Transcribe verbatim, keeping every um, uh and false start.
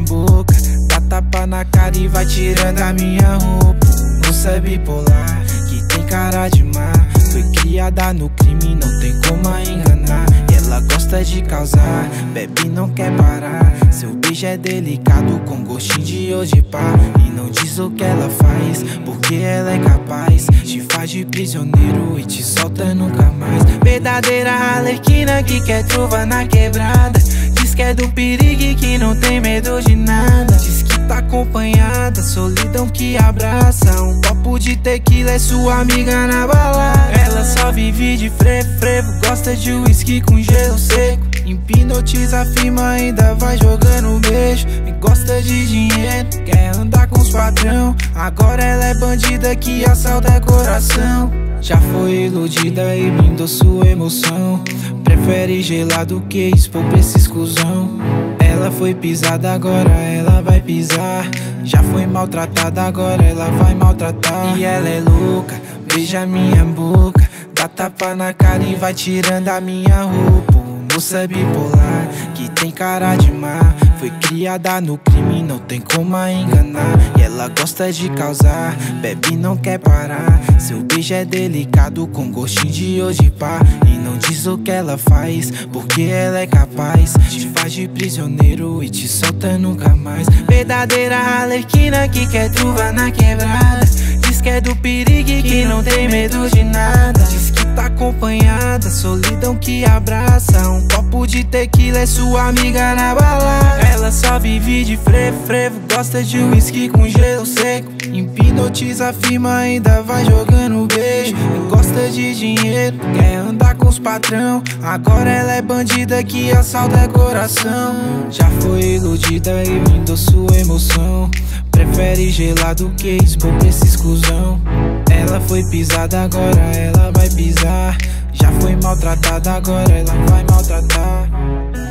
boca, dá tapa na cara e vai tirando a minha roupa. Moça bipolar, que tem cara de má, foi criada no crime, não tem como a enganar. E ela gosta de causar, bebe não quer parar. Seu beijo é delicado, com gostinho de hoje pá. E não diz o que ela faz, porque ela é capaz. Te faz de prisioneiro e te solta nunca mais. Verdadeira arlequina que quer truva na quebrada. Diz que é do perigo e que não tem medo de nada. Diz que tá acompanhada, solidão que abraça. Um copo de tequila é sua amiga na balada. Ela só vive de frevo, frevo, gosta de whisky com gelo seco. Hipnotiza, firma, ainda vai jogando beijo. E gosta de dinheiro, quer andar com os patrão. Agora ela é bandida que assalta coração. Já foi iludida e brindou sua emoção. Prefere gelado que expor pra esses cuzão. Ela foi pisada, agora ela vai pisar. Já foi maltratada, agora ela vai maltratar. E ela é louca, beija minha boca, dá tapa na cara e vai tirando a minha roupa. Moça bipolar, que tem cara de má, foi criada no crime, não tem como a enganar. E ela gosta de causar, bebe não quer parar. Seu beijo é delicado, com gostinho de hoje pá. E não diz o que ela faz, porque ela é capaz. Te faz de prisioneiro e te solta nunca mais. Verdadeira arlequina que quer truva na quebrada. Diz que é do perigo e que não tem medo de nada. Diz que tá acompanhada, solidão que abraça. Um copo de tequila é sua amiga na balada. Ela só vive de frevo, frevo, gosta de whisky com gelo seco. Hipnotiza, firma, ainda vai jogando beijo. E gosta de dinheiro, quer andar com os patrão. Agora ela é bandida que assalta coração. Já foi iludida e brindou sua emoção. Prefere gelado que expor pra esses cuzão. Ela foi pisada, agora ela vai pisar. Já foi maltratada, agora ela vai maltratar.